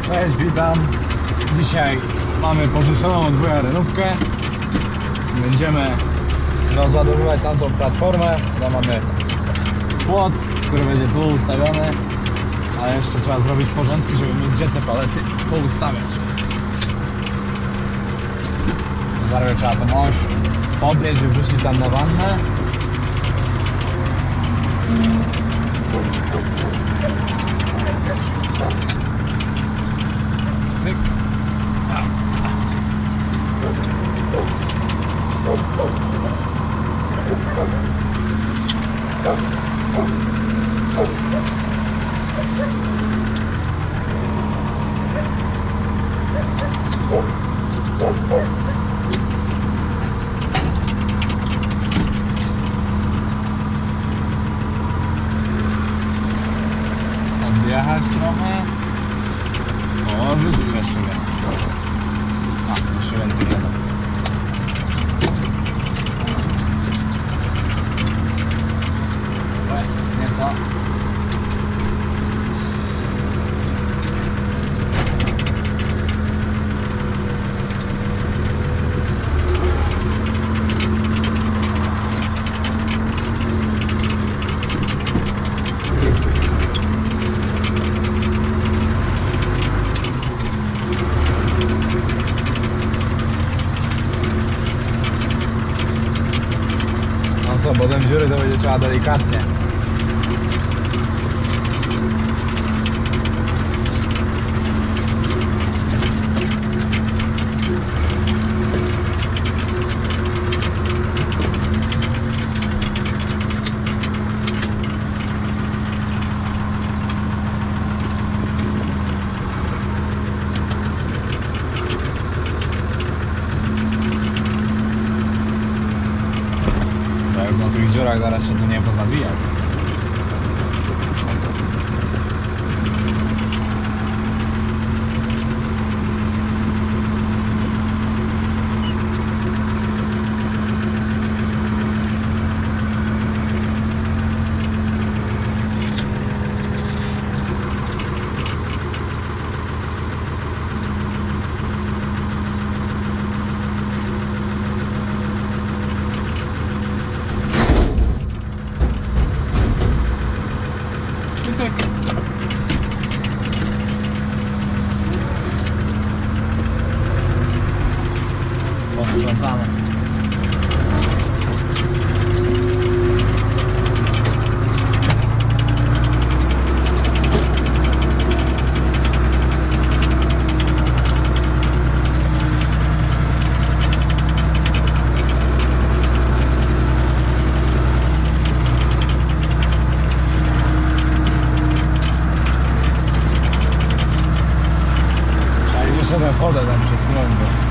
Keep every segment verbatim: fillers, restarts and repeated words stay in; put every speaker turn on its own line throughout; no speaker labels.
Cześć, witam. Dzisiaj mamy pożyczoną od wuja renówkę. Będziemy rozładowywać tamtą platformę. Tam mamy płot, który będzie tu ustawiony. A jeszcze trzeba zrobić porządki, żeby mieć gdzie te palety poustawiać. Zaraz trzeba tą oś podnieść i wrzucić tam na wannę. Cyk. Odjechać trochę, położyć i jeszcze nie. A, jeszcze więcej nie da. Nie to. No co, potem dziury to będzie trzeba delikatnie. Na tych dziurach zaraz się tu nie pozabijał. Cyk. Posprzątane. Jeszcze tę wodę tam przesunąć, bo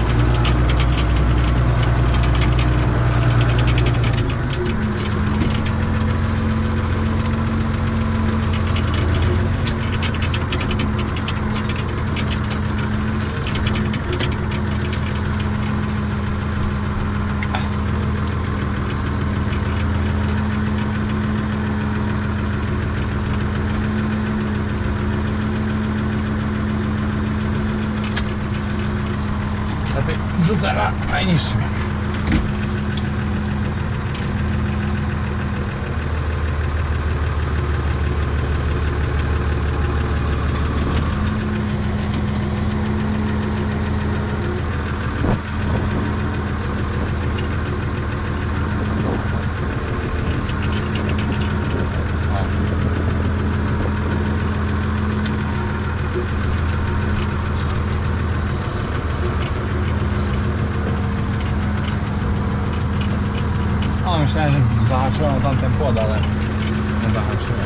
lepiej wrzucę na najniższy bieg. O, myślałem, że zahaczyłem o tamten płot, ale nie zahaczyłem.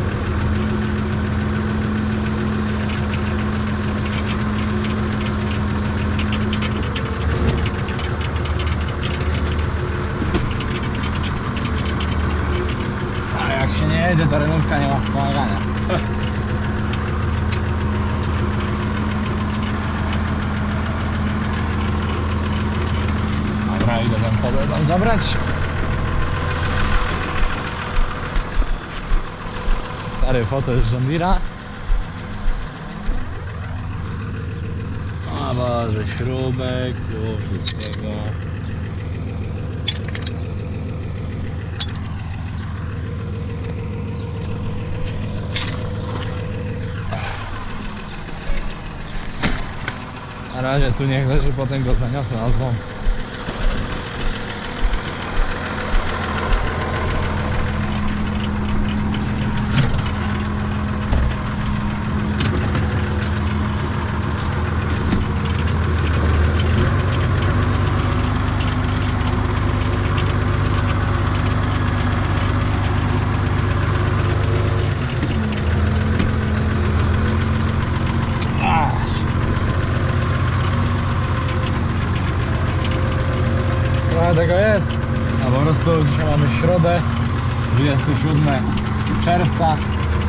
A jak się nie jedzie, to renówka nie ma wspomagania. Dobra, idę ten fotel tam zabrać. Stary fotel z John Deere'a. O Boże, śrubek, tu wszystkiego. Na razie tu niech leży, potem go zaniosę nazwą. Tego jest, a po prostu dzisiaj mamy środę, dwudziestego siódmego czerwca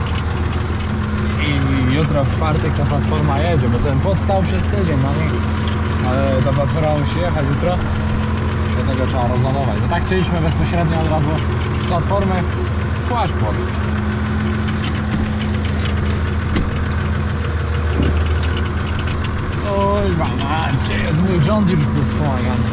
i jutro w czwartek ta platforma jedzie, bo ten podstał przez tydzień na niej, ale ta platforma musi jechać jutro, dlatego trzeba rozładować. No tak chcieliśmy bezpośrednio od razu z platformy kłaść płot. Oj, mama, gdzie jest mój John Deere ze wspomagany?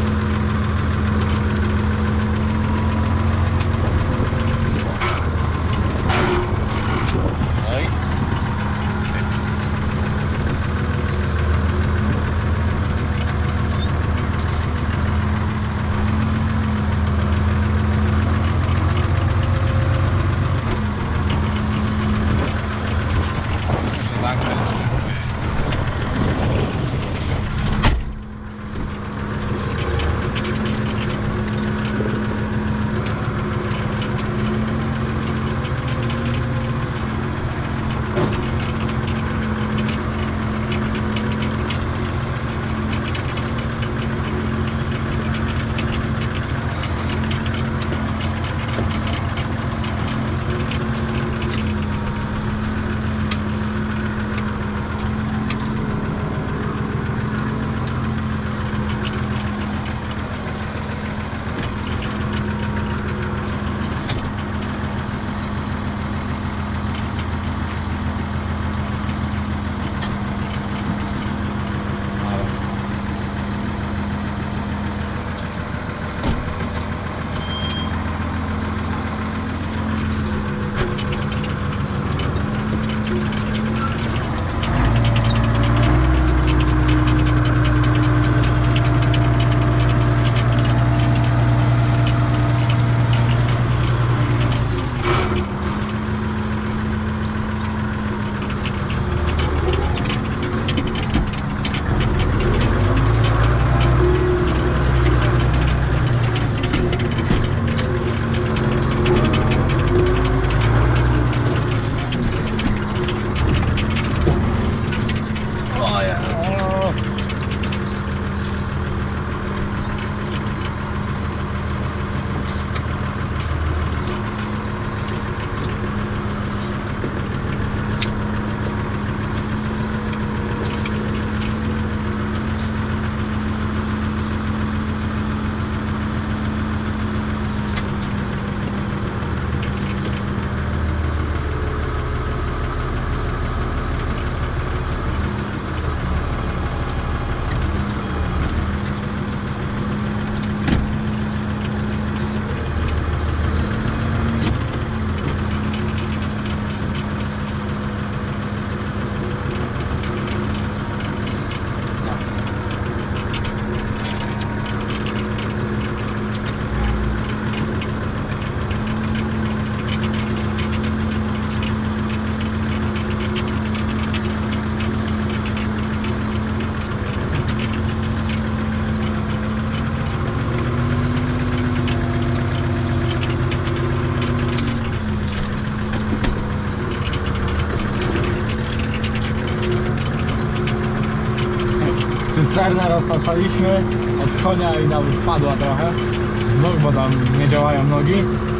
Cysternę rozpatrzaliśmy od konia i nam spadła trochę z nóg, bo tam nie działają nogi.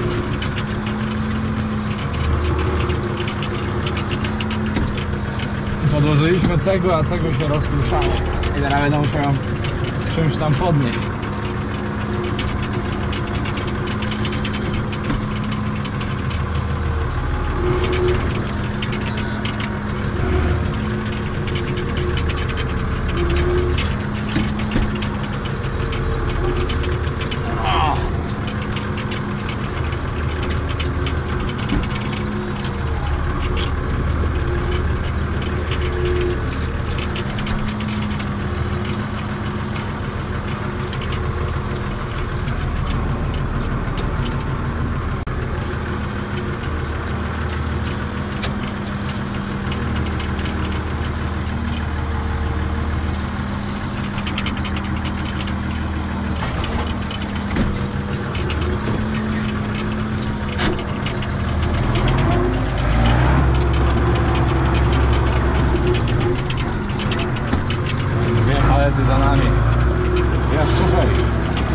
Podłożyliśmy cegłę, a cegły się rozkruszały i teraz będę musiał ją czymś tam podnieść. palety za nami. Jeszcze sześć.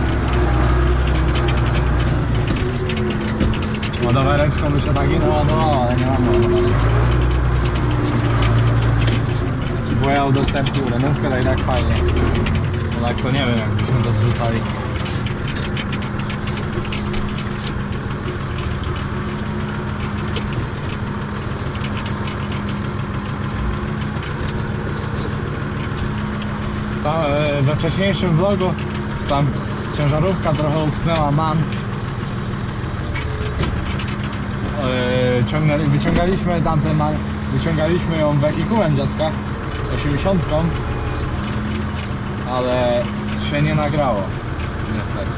Ładowareczką by się tak ino ładowało, ale nie mamy ładowareczki. Bo ja udostępnił renówkę, to i tak fajnie. No tak to nie wiem, jakbyśmy to zrzucali. Tam, we wcześniejszym vlogu tam ciężarówka trochę utknęła man. Ciągnęli, wyciągaliśmy tamten man, wyciągaliśmy ją wehikułem dziadka osiemdziesiątką, ale się nie nagrało niestety.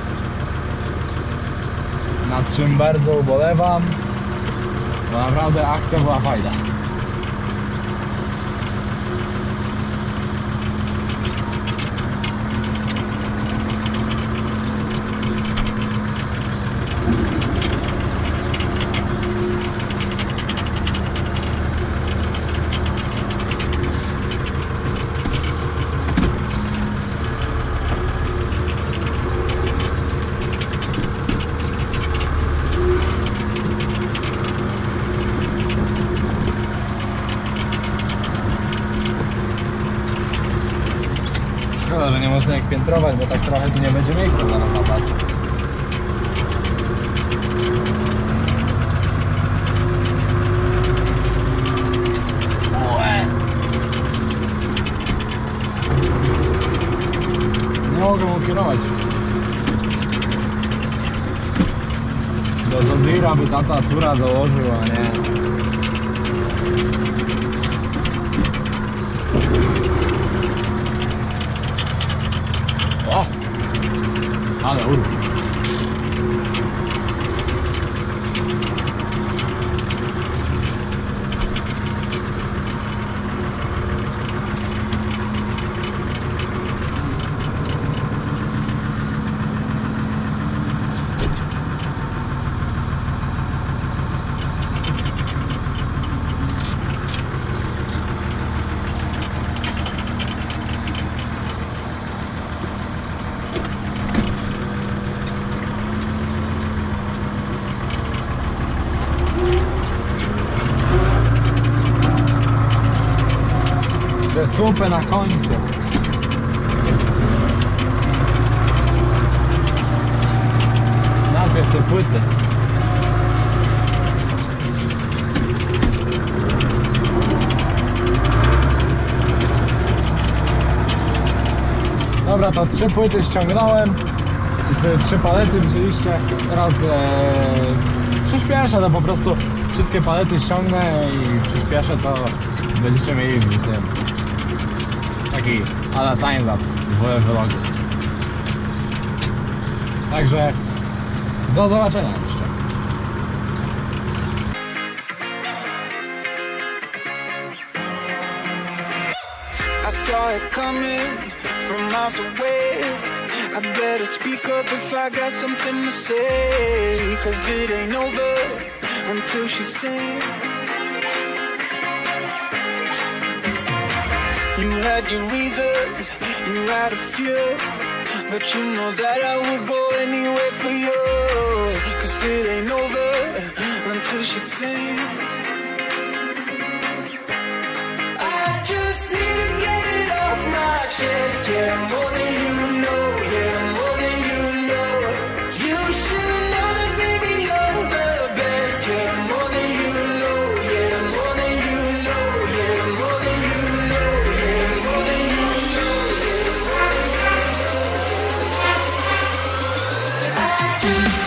Nad czym bardzo ubolewam, bo naprawdę akcja była fajna. Szkoda, że nie można ich piętrować, bo tak trochę tu nie będzie miejsca dla nas na placu. Nie mogę mu kierować. Do John Deere'a by tata tura założył, a nie. O! Ale urw. Te słupy na końcu. Najpierw te płyty. Dobra, to trzy płyty ściągnąłem. Z trzy palety widzieliście. Teraz e, przyspieszę, to po prostu wszystkie palety ściągnę i przyspieszę, to będziecie mieli w tym taki ala timelapse w vlogu. Także do zobaczenia jeszcze.
I saw it coming from miles away. I better speak up if I got something to say, 'cause it ain't over until she sings. You had your reasons, you had a few, but you know that I would go anywhere for you, 'cause it ain't over until she sings. I just need to get it off my chest, yeah, more than you know, yeah, more than you know. You should know that, baby, you're the best, yeah, more than you know, yeah, more than you know, yeah, more than you know, yeah, more than you know, yeah. I just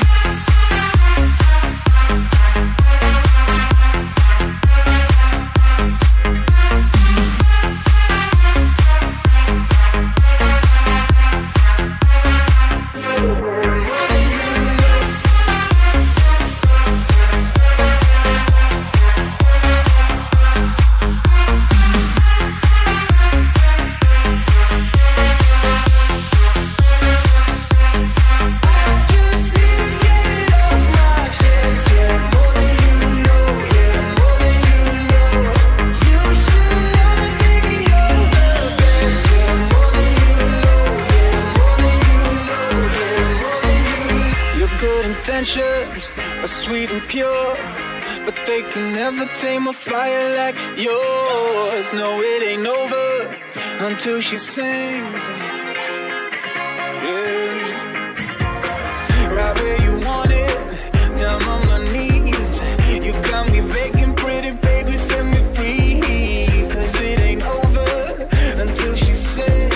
intentions are sweet and pure, but they can never tame a fire like yours. No, it ain't over until she sings. Yeah. Right where you want it, down on my knees. You got me begging, pretty baby, set me free. Cause it ain't over until she sings.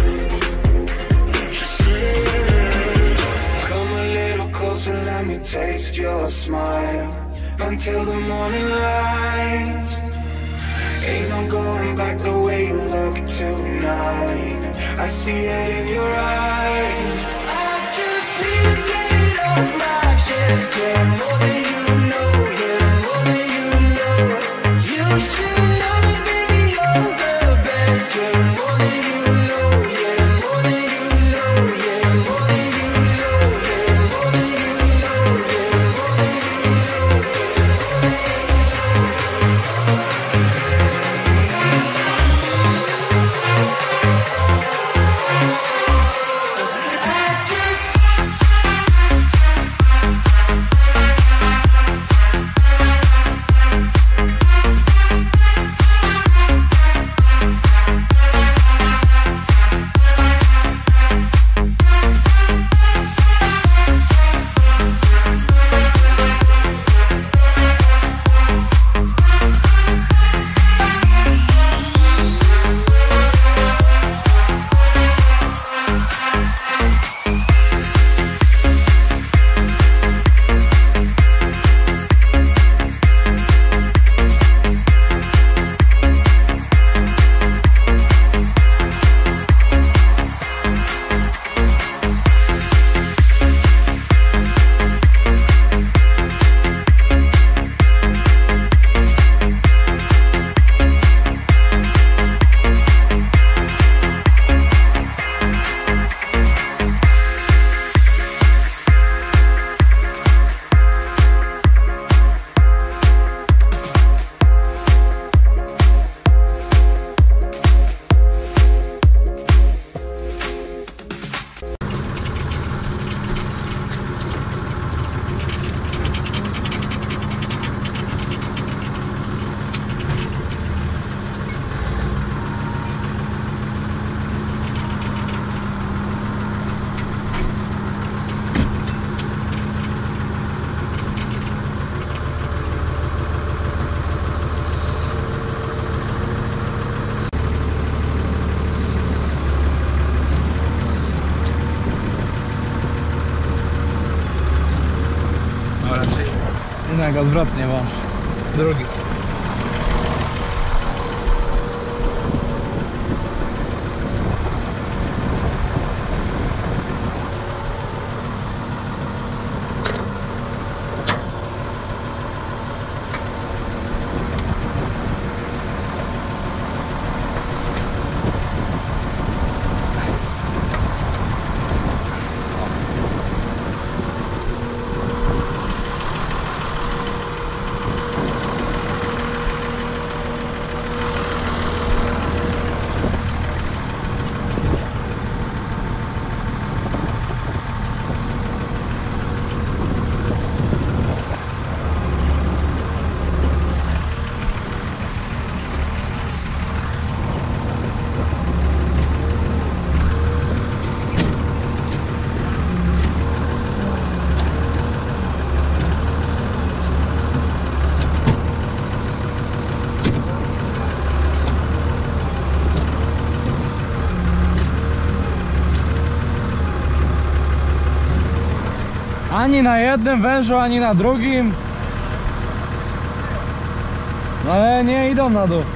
She sings. Come a little closer, let me taste your smile. Until the morning light, ain't no going back the way you look tonight. I see it in your eyes. I just need to get it off my chest. Yeah, more than you know, yeah, more than you know. You should know that, baby, you're the best. Yeah, more than you know, yeah, more than you know, yeah, more than you know, yeah, more than you know, yeah, more than you know,
jednak odwrotnie, bo drugi. Ani na jednym wężu, ani na drugim. No ale nie idą na dół.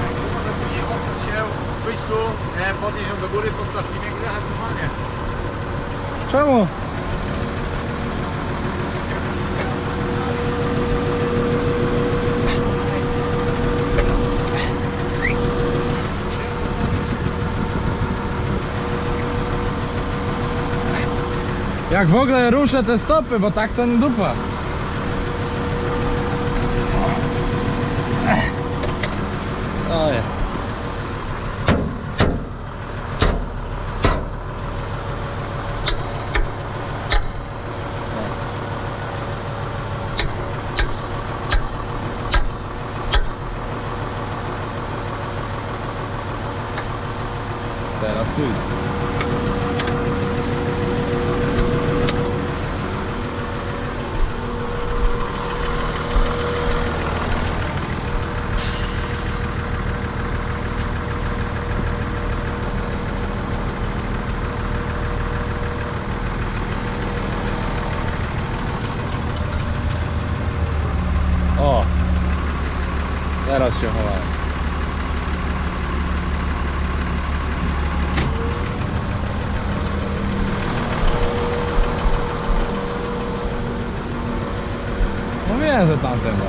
Podnieść ją do góry, postaw i jechać normalnie. Jak w ogóle ruszę te stopy, bo tak to nie dupa. O jest. Teraz pójdę. O! Teraz się chowałem. Mówiłem, że tamten był.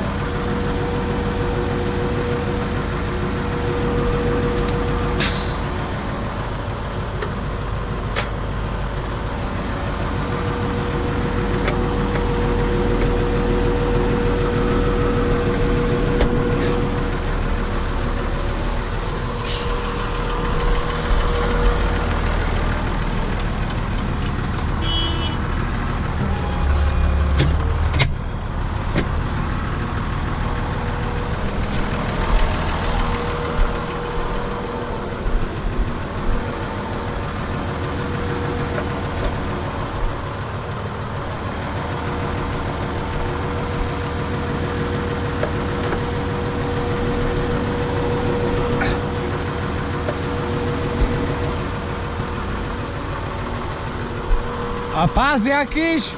A pas jakiś?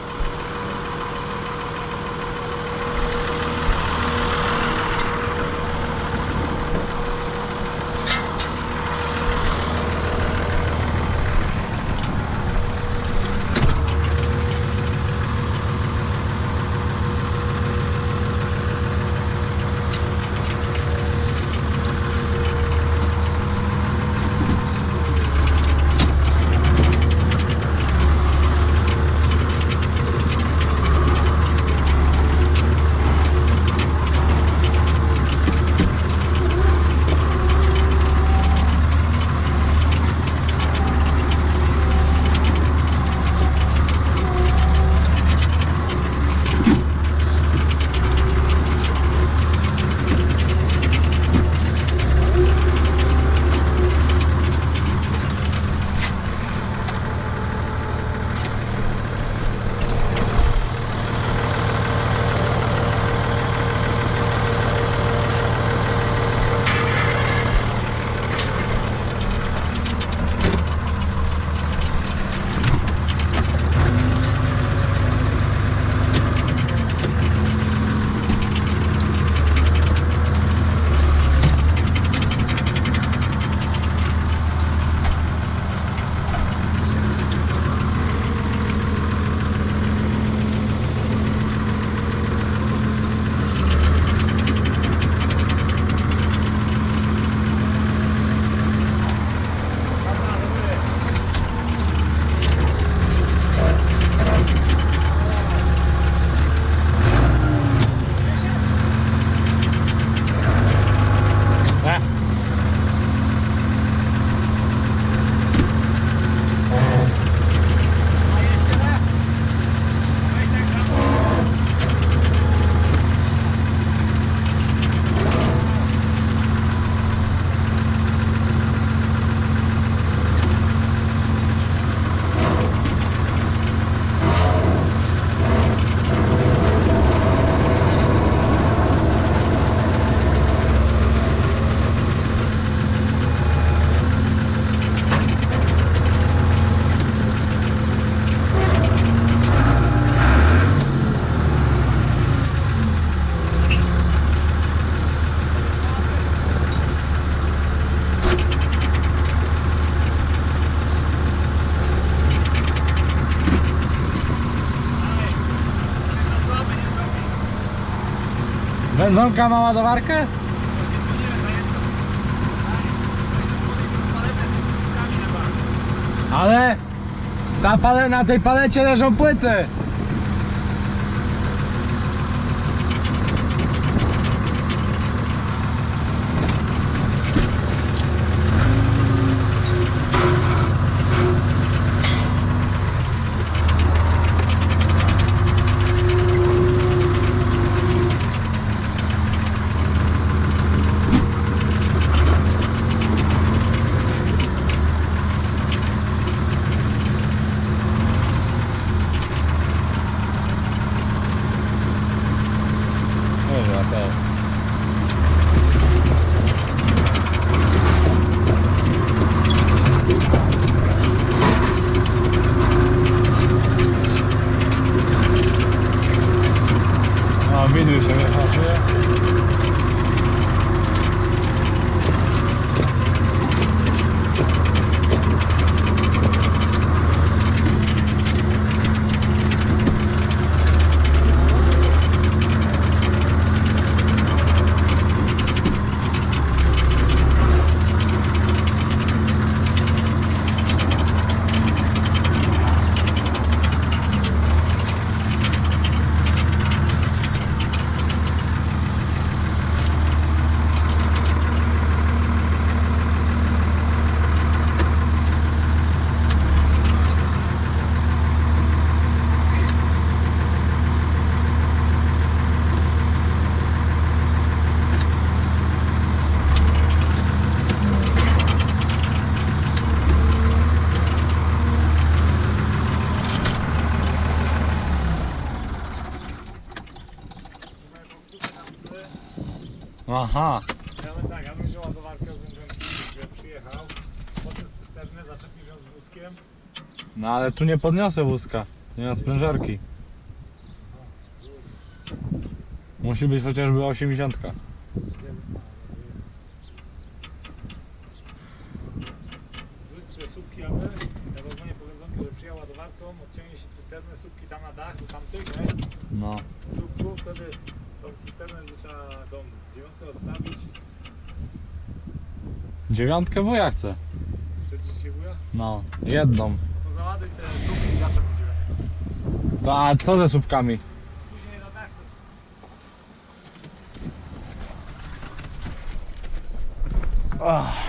Benzonka ma ładowarkę? Ale Ta pale, na tej palecie leżą płyty. Dobra, co? A, widły się wyhatuje. Aha.
Ja bym tak, ja bym wziął ładowarkę z wężonki, że przyjechał, potem z cysternę, zaczepisz ją z wózkiem.
No ale tu nie podniosę wózka. Tu nie ma sprężarki. Musi być chociażby osiemdziesiątka.
Zrzuć te słupki A B, ja zadzwonię po wędzonkę, że przyjechał ładowarką, odciągnie się cysternę, słupki tam na dach, do tamtych, nie?
No.
Słupków, wtedy tą cysternę gdzie trzeba tą dziewiątkę odstawić.
Dziewiątkę wuja chcę.
Chcecie dzisiaj wuja?
No, jedną.
To załaduj te słupki i zaczep dziewiątkę.
To a co ze słupkami?
Później na dach.
Ach.